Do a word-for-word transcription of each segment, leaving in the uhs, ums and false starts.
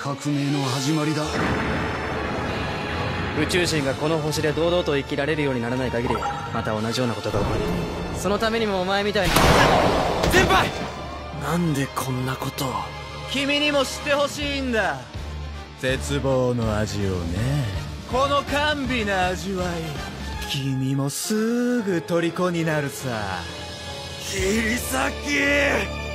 革命の始まりだ。 宇宙人がこの星で堂々と生きられるようにならない限り、また同じようなことが起こる。そのためにもお前みたいな先輩、なんでこんなことを。君にも知ってほしいんだ、絶望の味をね。この甘美な味わい、君もすぐ虜になるさ。切り裂き。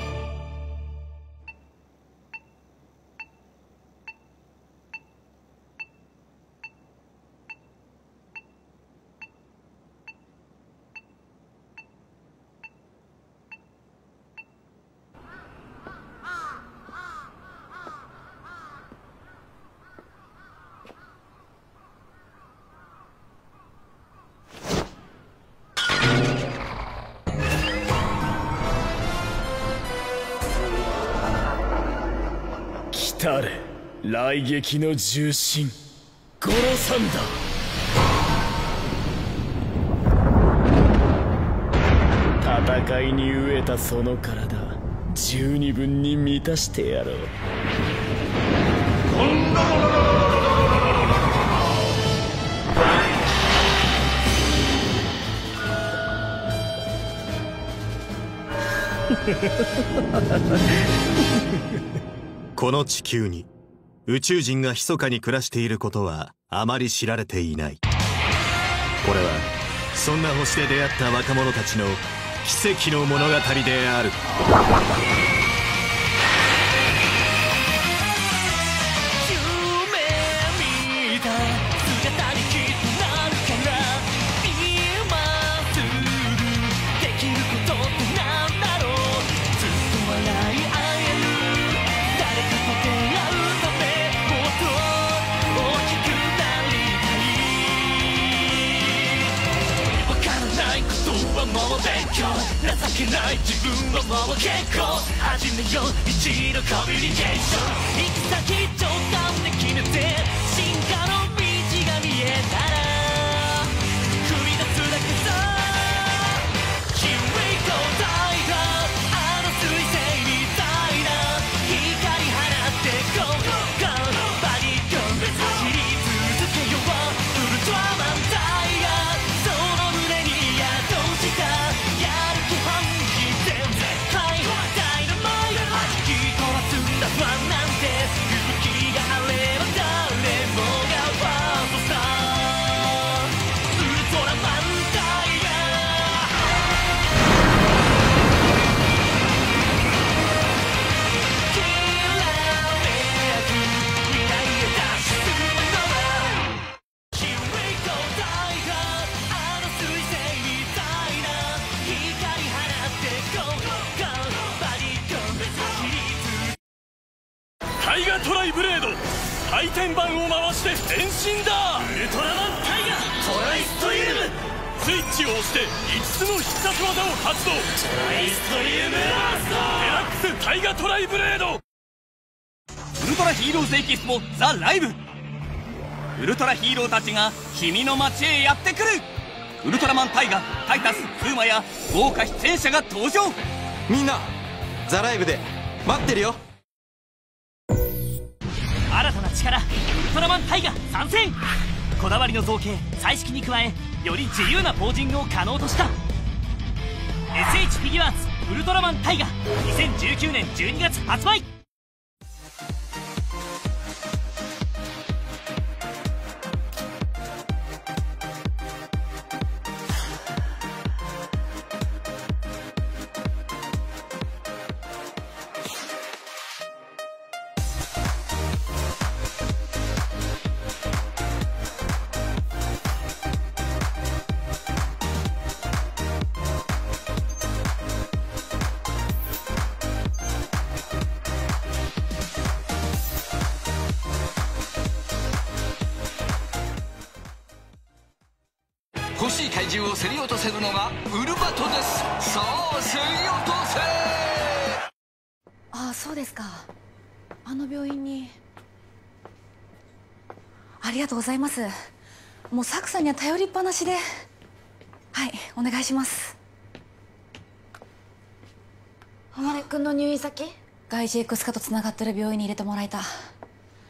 来たれ雷撃の重心、ゴロサンダー。戦いに飢えたその体、十二分に満たしてやろう。 この地球に宇宙人が密かに暮らしていることはあまり知られていない。これはそんな星で出会った若者たちの奇跡の物語である。情けない自分はもう結構。始めよう一度コミュニケーション。行き先頂端で決めて進化の道が見えたら踏み出すだけさ。 Here we go Tiger、 あの彗星みたいな光放ってゴーゴーバディゴー走り続けよう。ウルトラマンタイガー、その胸に宿したやる気半期全絶対ダイナマイト。弾き飛ばすんだ不安なんて勇気があれば誰もがファーストスター。ウルトラマンタイガー、きらめく未来へ脱出するのだ。 Here we go Tiger、 あの彗星みたいな光放ってゴーゴーバディゴー走り続け。タイガトライブレード、回転板を回して変身だ。ウルトラマンタイガトライストリーム。スイッチを押していつつの必殺技を発動。トライストリームラストデラックスタイガトライブレード。 ウルトラヒーローズエキスポザ・ライブ。ウルトラヒーローたちが君の街へやってくる。ウルトラマンタイガ、タイタス、フーマや豪華出演者が登場。 みんなザ・ライブで待ってるよ。 新たな力、ウルトラマンタイガ参戦。こだわりの造形、彩色に加えより自由なポージングを可能とした エスエイチ フィギュアーツウルトラマンタイガにせんじゅうきゅうねんじゅうにがつ発売。 欲しい怪獣を競り落とせるのがウルバトです。さあ競り落とせ。 ああ、そうですか。あの病院に。ありがとうございます。もうサクさんには頼りっぱなしで。はい、お願いします。 誉君の入院先？ 外耳エクス科とつながってる病院に入れてもらえた。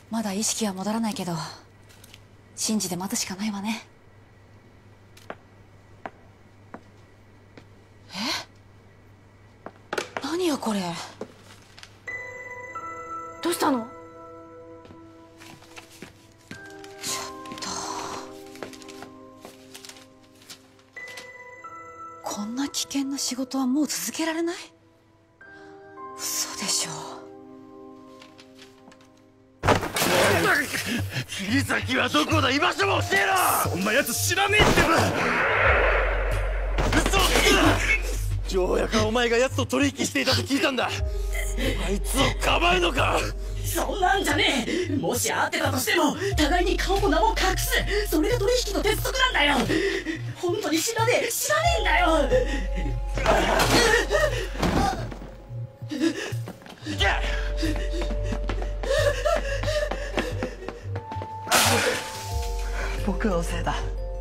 まだ意識は戻らないけど信じて待つしかないわね。え？何よこれ。どうしたの？ちょっとこんな危険な仕事はもう続けられない？嘘でしょ。 切り裂きはどこだ、居場所も教えろ。そんなやつ知らねえってば。嘘つくな。条約はお前が奴と取引していたと聞いたんだ。あいつをかばうのか。 そんなんじゃねえ。もし会ってたとしても互いに顔も名も隠す、それが取引の鉄則なんだよ。本当に知らねえ知らねえんだよ。 行け。僕のせいだ。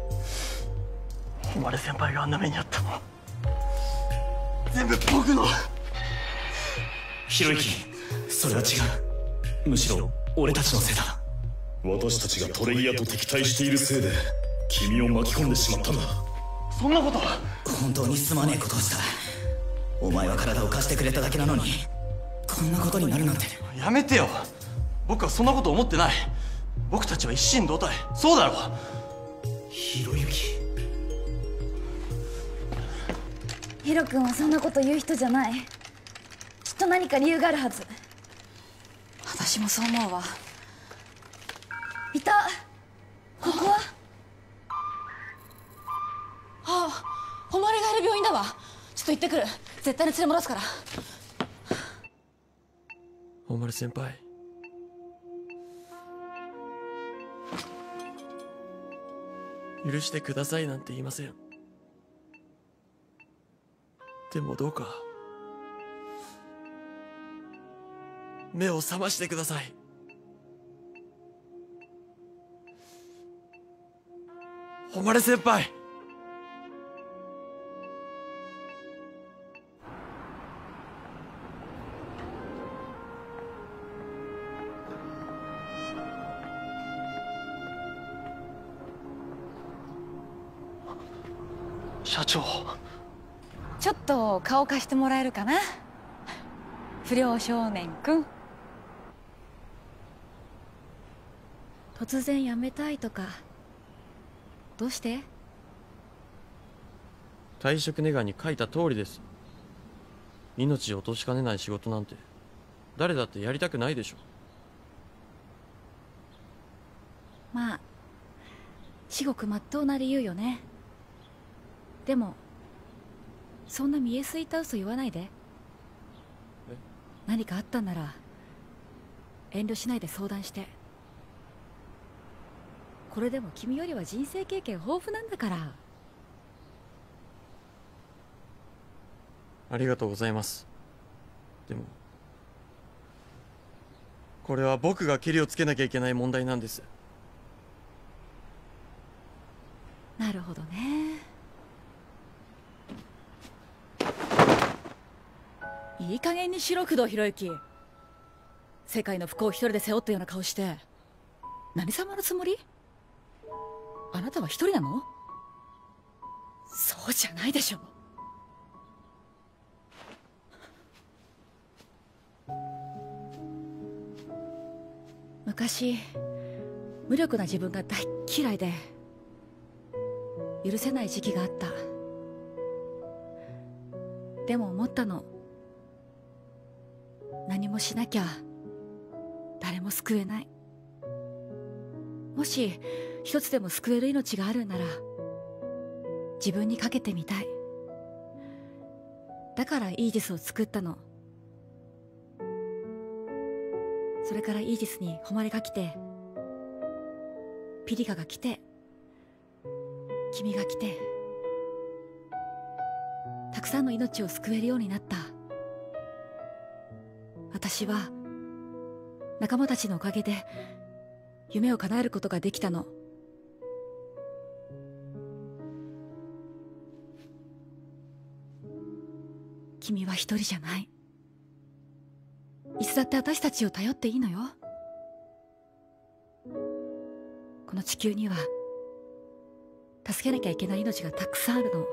誉先輩があんな目にあったの全部僕の。 ひろゆき、それは違う。むしろ俺たちのせいだ。 私たちがトレイヤと敵対しているせいで君を巻き込んでしまったんだ。 そんなこと。 本当にすまねえことをした。お前は体を貸してくれただけなのにこんなことになるなんて。 やめてよ。僕はそんなこと思ってない。僕たちは一心同体。そうだろ。 ひろゆき。 ヒロ君はそんなこと言う人じゃない。きっと何か理由があるはず。私もそう思うわ。いた。ここはああ、誉がいる病院だわ。ちょっと行ってくる。絶対に連れ戻すから。 誉先輩、許してくださいなんて言いません。でもどうか目を覚ましてください。誉先輩。 社長。 ちょっと顔貸してもらえるかな。不良少年くん。突然辞めたいとかどうして？ 退職願に書いた通りです。命を落としかねない仕事なんて誰だってやりたくないでしょ。 まあ至極まっとうな理由よね。でもそんな見えすいた嘘言わないで。何かあったんなら遠慮しないで相談して。これでも君よりは人生経験豊富なんだから。 ありがとうございます。でもこれは僕がけりをつけなきゃいけない問題なんです。 なるほどね。いい加減にしろ工藤博之。世界の不幸を一人で背負ったような顔して何様のつもり？あなたは一人なの？そうじゃないでしょ。昔無力な自分が大っ嫌いで許せない時期があった。でも思ったの。何もしなきゃ誰も救えない。もし一つでも救える命があるんなら自分にかけてみたい。だからイージスを作ったの。それからイージスに誉れが来て、ピリカが来て、君が来て、たくさんの命を救えるようになった。私は仲間たちのおかげで夢を叶えることができたの。君は一人じゃない。いつだって私たちを頼っていいのよ。 この地球には助けなきゃいけない命がたくさんあるの。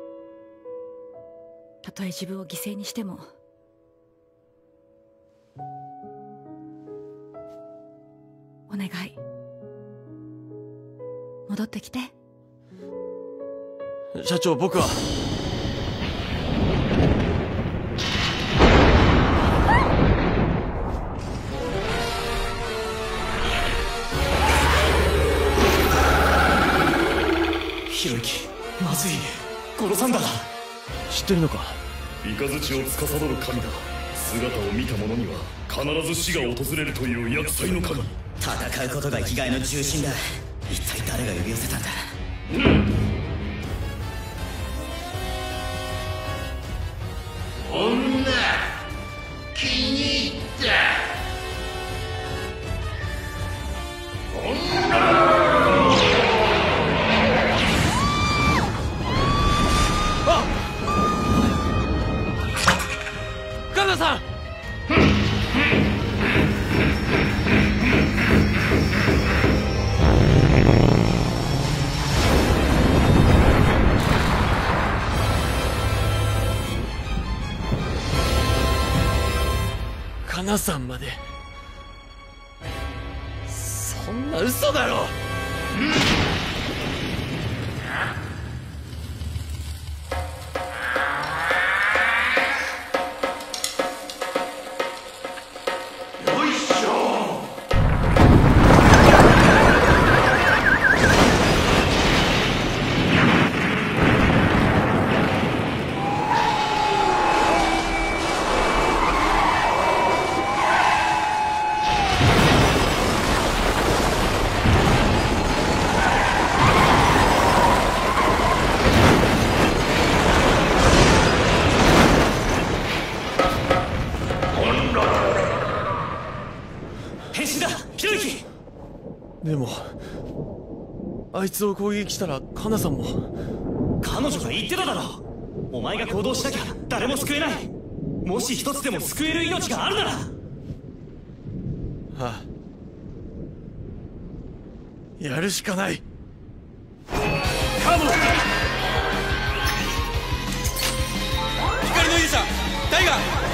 たとえ自分を犠牲にしても。お願い、戻ってきて。 社長、僕はひろゆき、まずい、殺さんだ。 知ってるのか？ 雷を司る神だ。姿を見た者には必ず死が訪れるという厄災の神。 戦うことが生きがいの重心だ。一体誰が呼び寄せたんだ。 女、気に入った。女。 カナさん。カナさんまで。そんな嘘だろ。でもあいつを攻撃したらカナさんも。 彼女が言ってただろ。お前が行動しなきゃ誰も救えない。もし一つでも救える命があるなら。 はあ、やるしかない。カモン。光の勇者タイガー。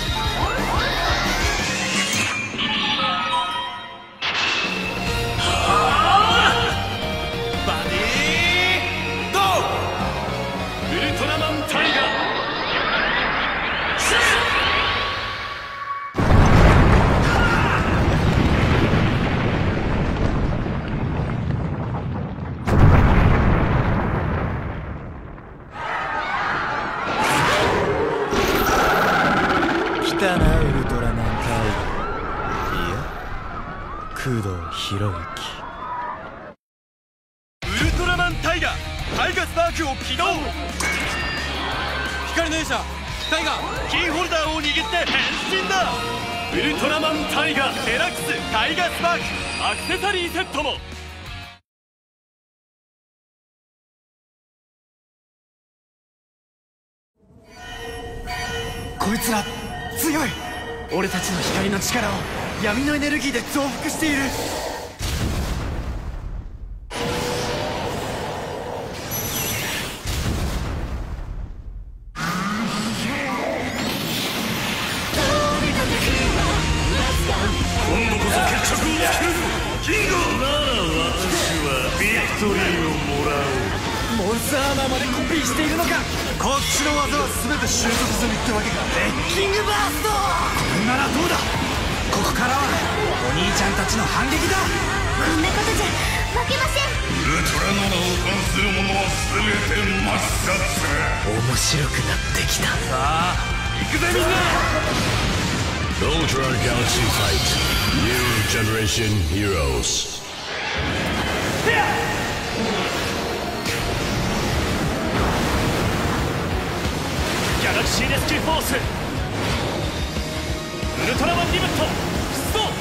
来たなウルトラマンタイガー。いや、工藤博之。ウルトラマンタイガータイガースパークを起動。光の勇者タイガーキーホルダーを握って変身だ。ウルトラマンタイガーデラックスタイガースパークアクセサリーセットも。 こいつら強い。俺たちの光の力を闇のエネルギーで増幅している。 今度こそ決着をつけるぞキング。なら私はビクトリーをもらおう。 モンスターアーマーまでコピーしているのか。 こっちの技は全て習得済みってわけか。 レッキングバースト。こんならどうだ。ここからはお兄ちゃんたちの反撃だ。 こんなことじゃ負けません。 ウルトラの名を冠する者は全て抹殺する。 面白くなってきた。 さあ行くぜみんな。 Ultron Galaxy Fight New Generation Heroes。 ギャラクシーレスキューフォースウルトラマンリブット出動。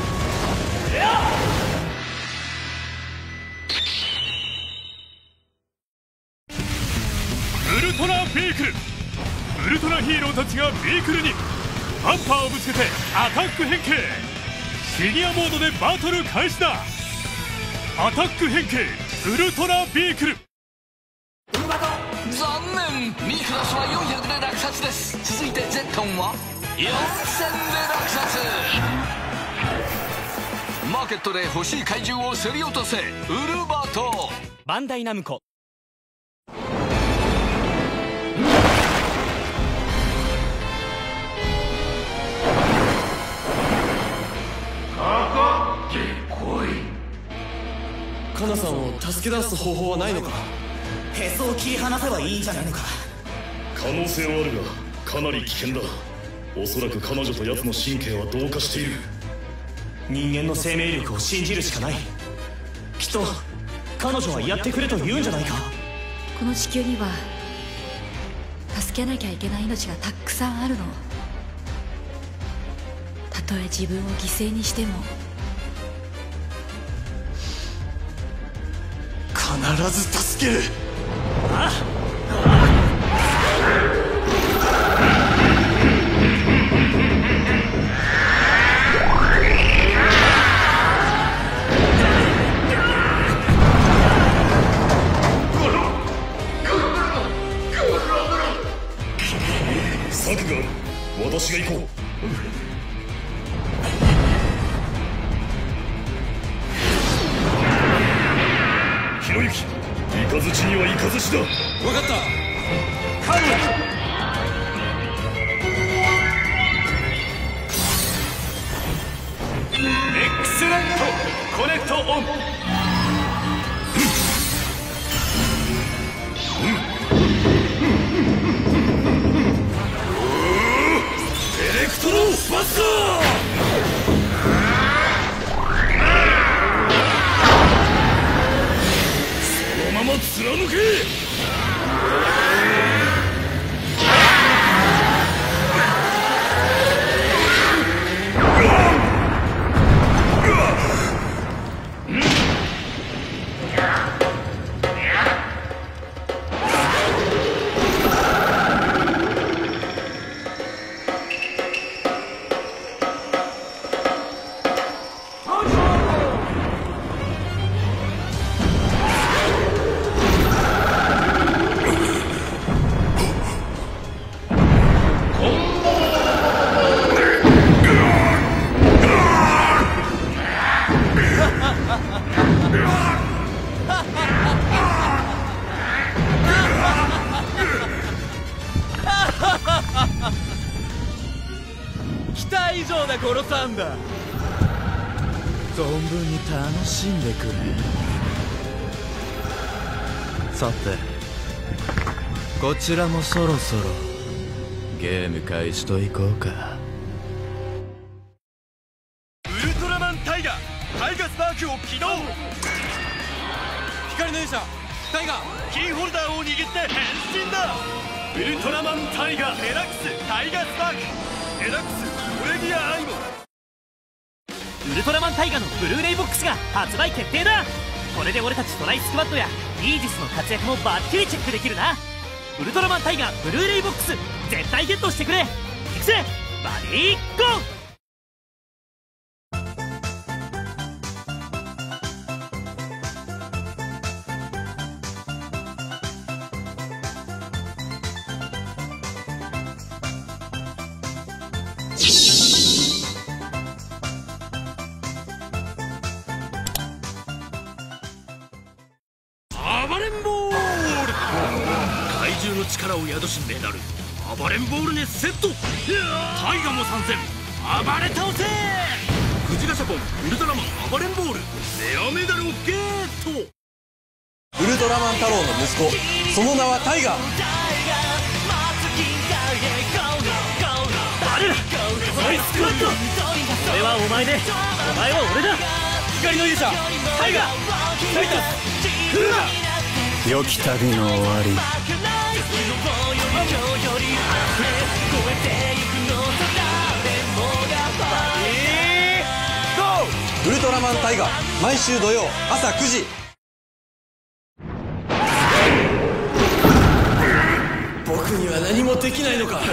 ウルトラビークル。ウルトラヒーローたちがビークルにバンパーをぶつけてアタック変形。フィギュアモードでバトル開始だ。 アタック変形ウルトラビークル。 残念、ミークラスはよんひゃくで落札です。続いてゼットンはよんせんで落札。マーケットで欲しい怪獣を競り落とせ、ウルバト。 バンダイナムコ。 かかってこい。 カナさんを助け出す方法はないのか。 へそを切り離せばいいんじゃないのか。 可能性はあるがかなり危険だ。おそらく彼女と奴の神経は同化している。 人間の生命力を信じるしかない。きっと彼女はやってくれと言うんじゃないか。 この地球には助けなきゃいけない命がたくさんあるの。たとえ自分を犠牲にしても必ず助ける。 ああ、 策がある。私が行こう。ひろゆき、雷には雷だ。分かった。カム。 エクセレントコネクトオン。 エレクトロバスター。そのまま貫け。 期待以上で殺さんだ。存分に楽しんでくれ。さてこちらもそろそろゲーム開始といこうか。 ウルトラマンタイガタイガスパークを起動。 光の勇者タイガキーホルダーを握って変身だ。ウルトラマンタイガデラックスタイガスパークデラックスオレギアアイモ。 ウルトラマンタイガのブルーレイボックスが発売決定だ。これで俺たちトライスクワッドやイージスの活躍もバッチリチェックできるな。ウルトラマンタイガブルーレイボックス絶対ゲットしてくれ。いくぜバディーゴー。 暴れんボール。怪獣の力を宿しねだる暴れんボールネセット。タイガも参戦。暴れ倒せ。クジラシャポンウルトラマン暴れんボールレアメダルをゲット。 ウルトラマン太郎の息子、その名はタイガ。 バルラトライスクワッド。俺はお前でお前は俺だ。 光の勇者タイガタイタス来るな。良き旅の終わり。ウルトラマンタイガ毎週土曜朝くじ。僕には何もできないのか。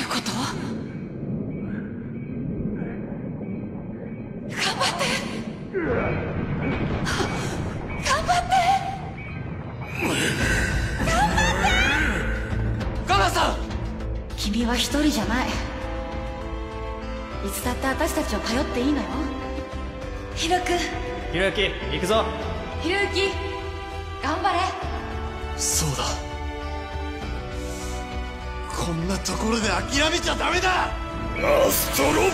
こと？頑張って頑張って頑張ってガナさん！ 君は一人じゃない。いつだって私たちを頼っていいのよ。ヒロ君。 ひろゆき行くぞ。 ひろゆき頑張れ。 そうだ、こんなところで諦めちゃダメだ。アストロビーム！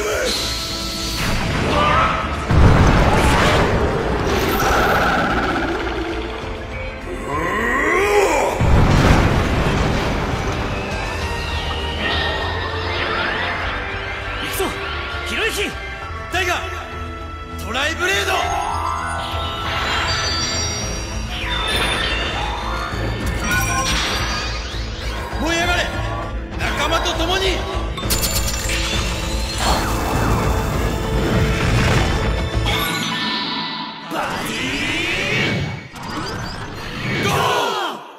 行くぞひろゆき。 タイガトライブレード！燃え上がれ仲間と共に！バディーゴー！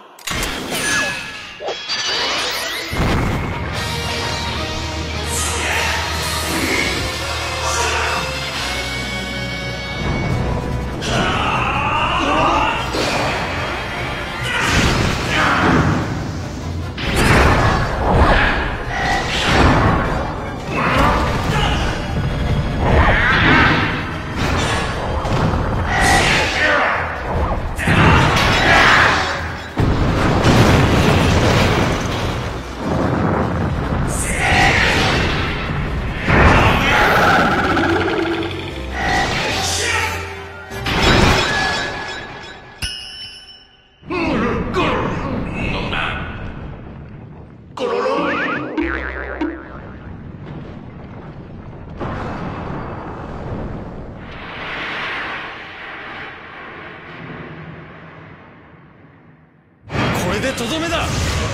これでとどめだ。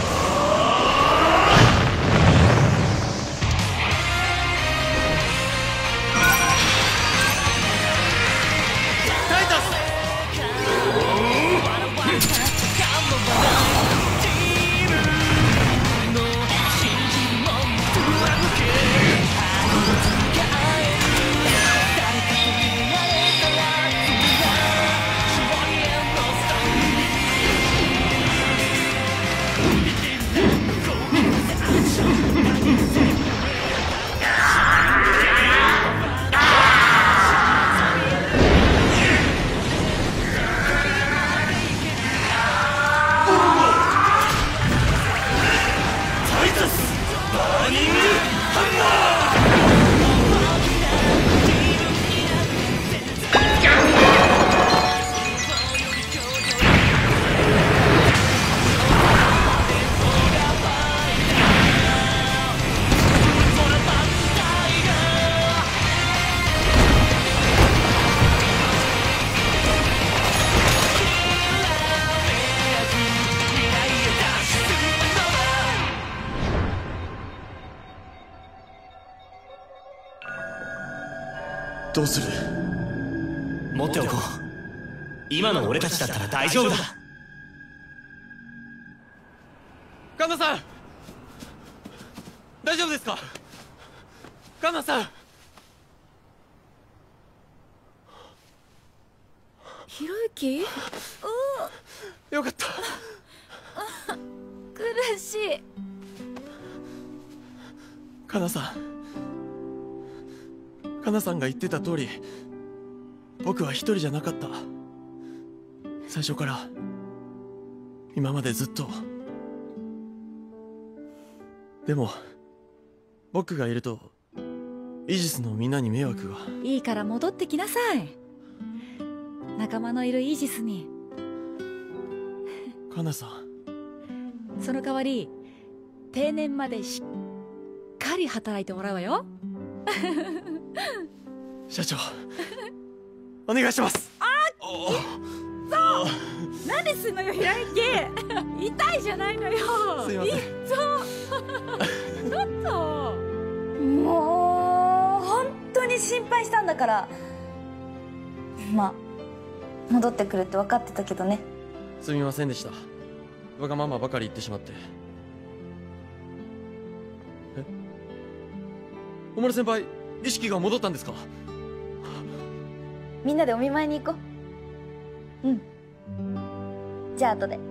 タイタス！どうする？ 持っておこう。今の俺たちだったら大丈夫だ。 カンナさん大丈夫ですか？カンナさん。 ひろゆき？ よかった。 苦しい。 カナさん、カナさんが言ってた通り、僕は一人じゃなかった。最初から今までずっと。でも僕がいるとイージスのみんなに迷惑が。 いいから戻ってきなさい。仲間のいるイージスに。 カナさん。 その代わり定年までしっかり働いてもらうわよ。 社長お願いします。 あっそう何ですんのよひろゆき。痛いじゃないのよ。 すいません。 ちょっともう本当に心配したんだから。まあ戻ってくるって分かってたけどね。 すみませんでした。わがままばかり言ってしまって。 おまる先輩、意識が戻ったんですか？ みんなでお見舞いに行こう。うん。じゃあ後で。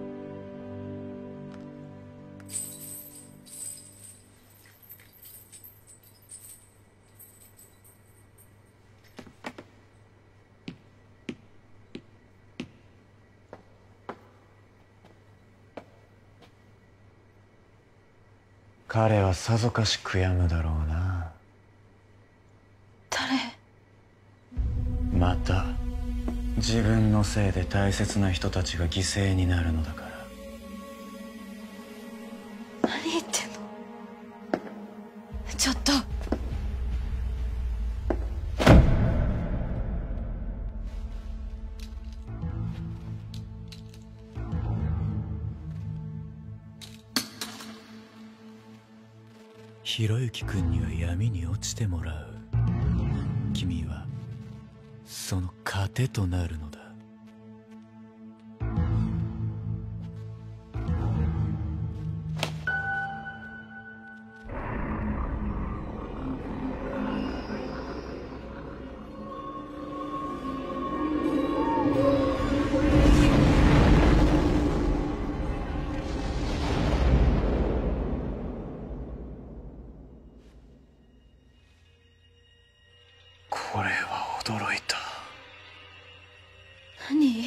彼はさぞかし悔やむだろうな。 誰？ また自分のせいで大切な人たちが犠牲になるのだから。 何言ってんの？ちょっと。 ひろゆき君には闇に落ちてもらう。君はその糧となるのだ。これは驚いた。 何？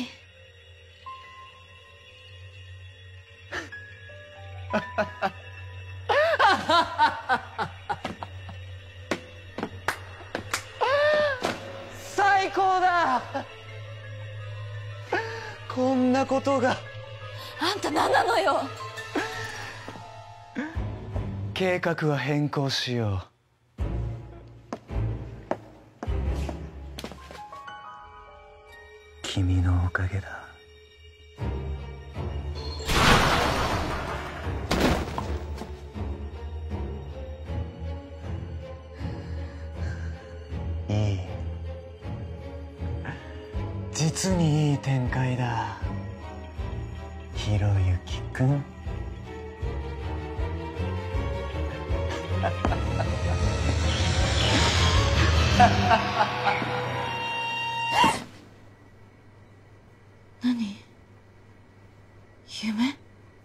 最高だ。こんなことが。 あんた何なのよ。 計画は変更しよう。君のおかげだ。いい。実にいい展開だ。ひろゆきくん。 何？夢？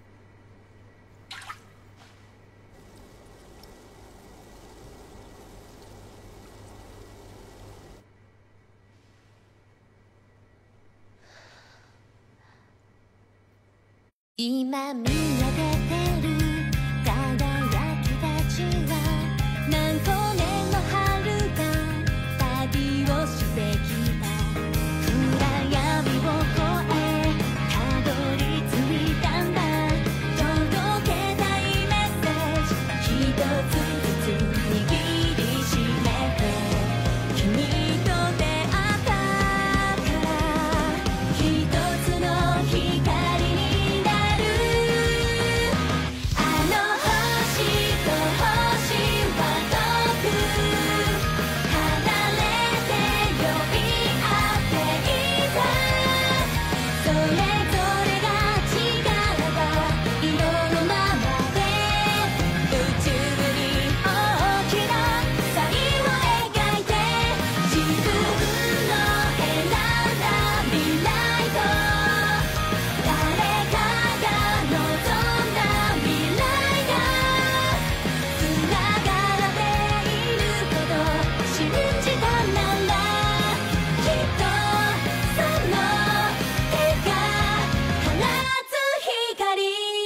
今見上げてる輝きたちは何個年の春が旅をしてきた。暗闇を越えたどり着いたんだ。届けたいメッセージ一つずつ握りしめて君と出会ったから一つの光になる。あの星と星は遠く離れて呼び合っていた。それぞれが違った色のままで宇宙に大きなサインを描いて自分の選んだ未来と誰かが望んだ未来がつながっていること信じたならきっとその手が放つ光。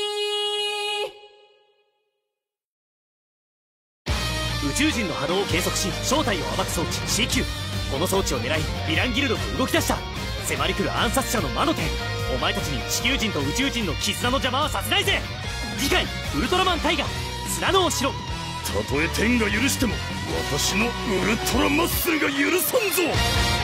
宇宙人の波動を計測し正体を暴く装置 シーキュー。 この装置を狙いヴィランギルドと動き出した。迫り来る暗殺者の魔の手。お前たちに地球人と宇宙人の絆の邪魔はさせないぜ。次回ウルトラマンタイガ砂のお城。 たとえ天が許しても私のウルトラマッスルが許さんぞ。